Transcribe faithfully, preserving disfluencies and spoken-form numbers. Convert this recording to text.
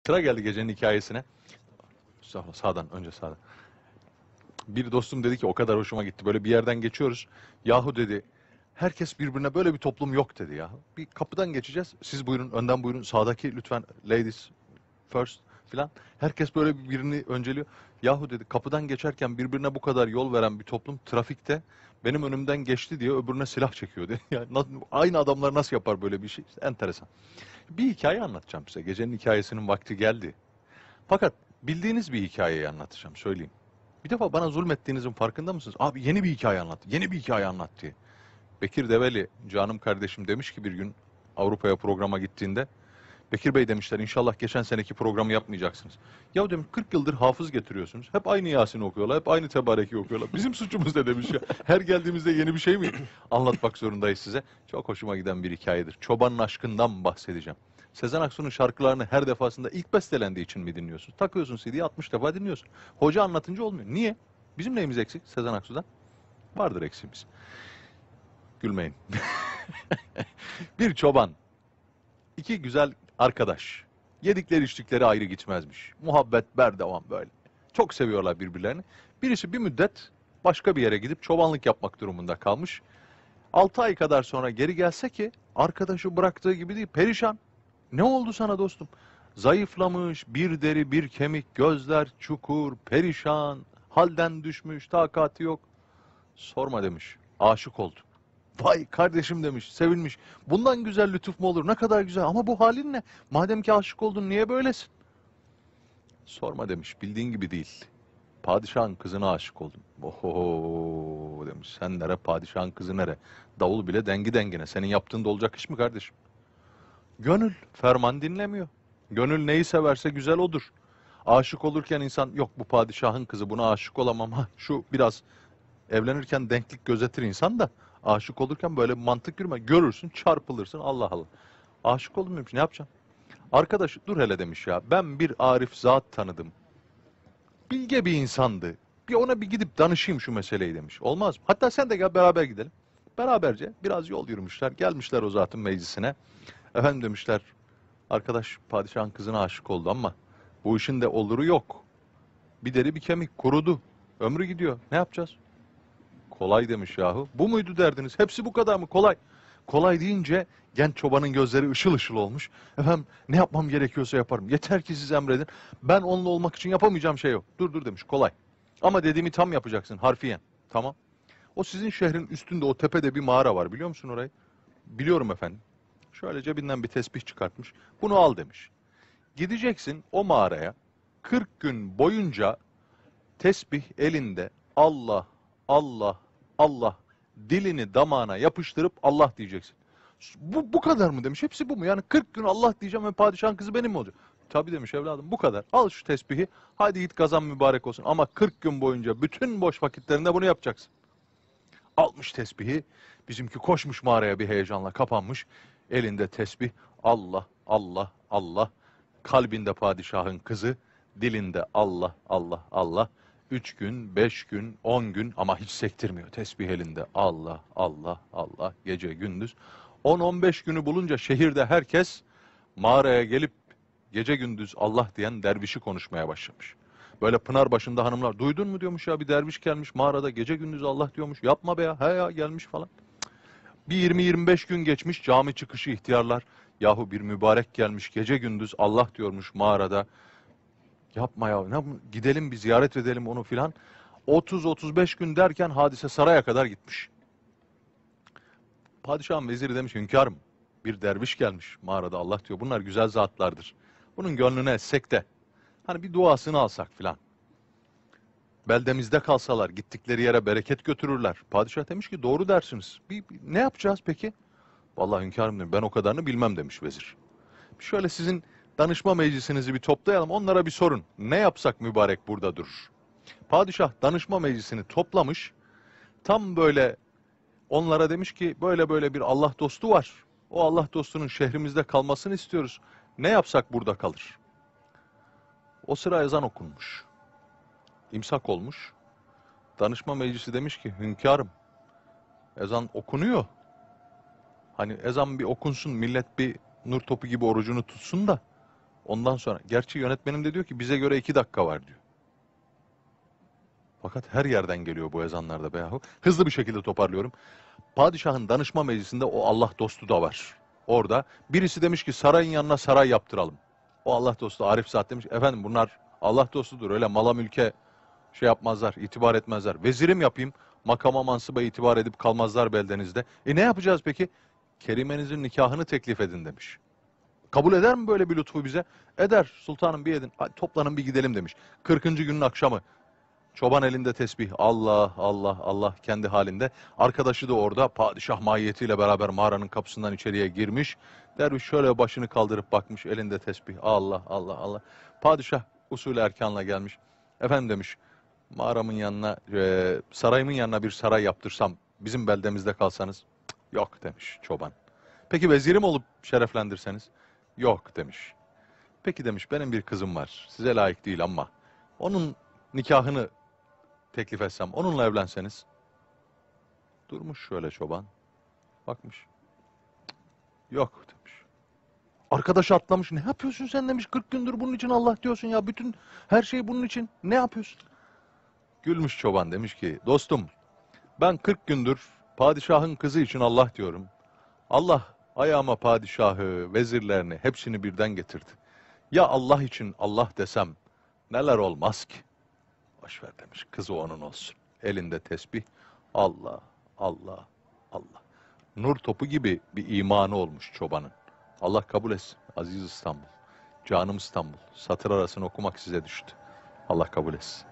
Sıra geldi gecenin hikayesine. Sağ, sağdan, önce sağdan. Bir dostum dedi ki o kadar hoşuma gitti. Böyle bir yerden geçiyoruz. Yahu dedi, herkes birbirine, böyle bir toplum yok dedi ya. Bir kapıdan geçeceğiz. Siz buyurun, önden buyurun. Sağdaki lütfen, ladies first filan. Herkes böyle birini önceliyor. Yahu dedi, kapıdan geçerken birbirine bu kadar yol veren bir toplum trafikte benim önümden geçti diye öbürüne silah çekiyor dedi. Yani aynı adamlar nasıl yapar böyle bir şey? İşte enteresan. Bir hikaye anlatacağım size. Gecenin hikayesinin vakti geldi. Fakat bildiğiniz bir hikayeyi anlatacağım, söyleyeyim. Bir defa bana zulmettiğinizin farkında mısınız? Abi yeni bir hikaye anlat, yeni bir hikaye anlat diye. Bekir Develi, canım kardeşim, demiş ki bir gün Avrupa'ya programa gittiğinde, Bekir Bey demişler, inşallah geçen seneki programı yapmayacaksınız. Ya demiş, kırk yıldır hafız getiriyorsunuz. Hep aynı Yasin'i okuyorlar, hep aynı Tebareki okuyorlar. Bizim suçumuz ne demiş ya. Her geldiğimizde yeni bir şey mi anlatmak zorundayız size? Çok hoşuma giden bir hikayedir. Çobanın aşkından bahsedeceğim. Sezen Aksu'nun şarkılarını her defasında ilk bestelendiği için mi dinliyorsun? Takıyorsun C D'yi, altmış defa dinliyorsun. Hoca anlatınca olmuyor. Niye? Bizim neyimiz eksik Sezen Aksu'dan? Vardır eksiğimiz. Gülmeyin. Bir çoban, iki güzel arkadaş. Yedikleri içtikleri ayrı gitmezmiş. Muhabbet berdevam böyle. Çok seviyorlar birbirlerini. Birisi bir müddet başka bir yere gidip çobanlık yapmak durumunda kalmış. Altı ay kadar sonra geri gelse ki arkadaşı bıraktığı gibi değil, perişan. Ne oldu sana dostum? Zayıflamış, bir deri bir kemik, gözler çukur, perişan, halden düşmüş, takati yok. Sorma demiş, aşık oldu. Vay kardeşim demiş, sevilmiş. Bundan güzel lütuf mu olur? Ne kadar güzel, ama bu halin ne? Madem ki aşık oldun, niye böylesin? Sorma demiş, bildiğin gibi değil. Padişahın kızına aşık oldum. Oho demiş, sen nere, padişahın kızı nere? Davul bile dengi dengine. Senin yaptığın da olacak iş mi kardeşim? Gönül ferman dinlemiyor. Gönül neyi severse güzel odur. Aşık olurken insan, yok bu padişahın kızı, buna aşık olamam. Ha, şu biraz evlenirken denklik gözetir insan da, aşık olurken böyle bir mantık yürüme. Görürsün, çarpılırsın, Allah Allah. Aşık oldum demiş, ne yapacaksın? Arkadaş dur hele demiş ya, ben bir arif zat tanıdım. Bilge bir insandı. Bir ona bir gidip danışayım şu meseleyi demiş. Olmaz mı? Hatta sen de gel, beraber gidelim. Beraberce biraz yol yürümüşler. Gelmişler o zatın meclisine. Efendim demişler, arkadaş padişahın kızına aşık oldu ama bu işin de oluru yok. Bir deri bir kemik, kurudu. Ömrü gidiyor. Ne yapacağız? Kolay demiş yahu. Bu muydu derdiniz? Hepsi bu kadar mı? Kolay. Kolay deyince genç çobanın gözleri ışıl ışıl olmuş. Efendim ne yapmam gerekiyorsa yaparım. Yeter ki siz emredin. Ben onunla olmak için yapamayacağım şey yok. Dur dur demiş, kolay. Ama dediğimi tam yapacaksın harfiyen. Tamam. O sizin şehrin üstünde, o tepede bir mağara var, biliyor musun orayı? Biliyorum efendim. Şöyle cebinden bir tesbih çıkartmış. Bunu al demiş. Gideceksin o mağaraya. kırk gün boyunca tesbih elinde, Allah, Allah, Allah, dilini damağına yapıştırıp Allah diyeceksin. Bu, bu kadar mı demiş. Hepsi bu mu? Yani kırk gün Allah diyeceğim ve padişahın kızı benim mi olacak? Tabii demiş evladım, bu kadar. Al şu tesbihi, hadi git kazan mübarek olsun. Ama kırk gün boyunca bütün boş vakitlerinde bunu yapacaksın. Almış tesbihi, bizimki koşmuş mağaraya bir heyecanla, kapanmış. Elinde tesbih, Allah, Allah, Allah. Kalbinde padişahın kızı, dilinde Allah, Allah, Allah. Üç gün, beş gün, on gün ama hiç sektirmiyor. Tesbih elinde, Allah, Allah, Allah, gece gündüz. On on beş günü bulunca şehirde herkes mağaraya gelip gece gündüz Allah diyen dervişi konuşmaya başlamış. Böyle pınar başında hanımlar, duydun mu diyormuş ya, bir derviş gelmiş mağarada gece gündüz Allah diyormuş. Yapma be ya, he ya gelmiş falan. Bir yirmi yirmi beş gün geçmiş, cami çıkışı ihtiyarlar. Yahu bir mübarek gelmiş gece gündüz Allah diyormuş mağarada. Yapma ya, ne, gidelim bir ziyaret edelim onu filan. otuz otuz beş gün derken hadise saraya kadar gitmiş. Padişahın veziri demiş, hünkârım bir derviş gelmiş mağarada Allah diyor. Bunlar güzel zatlardır. Bunun gönlüne etsek de hani bir duasını alsak filan. Beldemizde kalsalar, gittikleri yere bereket götürürler. Padişah demiş ki doğru dersiniz. Bir, bir, ne yapacağız peki? Vallahi hünkârım demiş, ben o kadarını bilmem demiş vezir. Şöyle sizin danışma meclisinizi bir toplayalım, onlara bir sorun. Ne yapsak mübarek burada durur? Padişah danışma meclisini toplamış. Tam böyle onlara demiş ki böyle böyle bir Allah dostu var. O Allah dostunun şehrimizde kalmasını istiyoruz. Ne yapsak burada kalır? O sıra ezan okunmuş. İmsak olmuş. Danışma meclisi demiş ki hünkârım ezan okunuyor. Hani ezan bir okunsun, millet bir nur topu gibi orucunu tutsun da Ondan sonra, gerçi yönetmenim de diyor ki bize göre iki dakika var diyor. Fakat her yerden geliyor bu ezanlarda be yahu. Hızlı bir şekilde toparlıyorum. Padişahın danışma meclisinde o Allah dostu da var. Orada birisi demiş ki sarayın yanına saray yaptıralım. O Allah dostu Arif Zat demiş efendim bunlar Allah dostudur öyle mala mülke şey yapmazlar, itibar etmezler. Vezirim yapayım, makama mansıba itibar edip kalmazlar beldenizde. E ne yapacağız peki? Kerimenizin nikahını teklif edin demiş. Kabul eder mi böyle bir lütfu bize? Eder sultanım bir edin. Hadi toplanın bir gidelim demiş. kırkıncı günün akşamı. Çoban elinde tesbih. Allah Allah Allah kendi halinde. Arkadaşı da orada padişah mahiyetiyle beraber mağaranın kapısından içeriye girmiş. Derviş şöyle başını kaldırıp bakmış elinde tesbih. Allah Allah Allah. Padişah usul erkanla gelmiş. Efendim demiş mağaramın yanına e, sarayımın yanına bir saray yaptırsam bizim beldemizde kalsanız. Cık, yok demiş çoban. Peki vezirim olup şereflendirseniz? Yok demiş. Peki demiş benim bir kızım var. Size layık değil ama onun nikahını teklif etsem, onunla evlenseniz. Durmuş şöyle çoban. Bakmış. Yok demiş. Arkadaş atlamış. Ne yapıyorsun sen demiş. kırk gündür bunun için Allah diyorsun ya. Bütün her şey bunun için. Ne yapıyorsun? Gülmüş çoban demiş ki dostum ben kırk gündür padişahın kızı için Allah diyorum. Allah ayağıma padişahı, vezirlerini hepsini birden getirdi. Ya Allah için Allah desem neler olmaz ki? Boş ver demiş. Kızı onun olsun. Elinde tesbih. Allah, Allah, Allah. Nur topu gibi bir imanı olmuş çobanın. Allah kabul etsin. Aziz İstanbul. Canım İstanbul. Satır arasını okumak size düştü. Allah kabul etsin.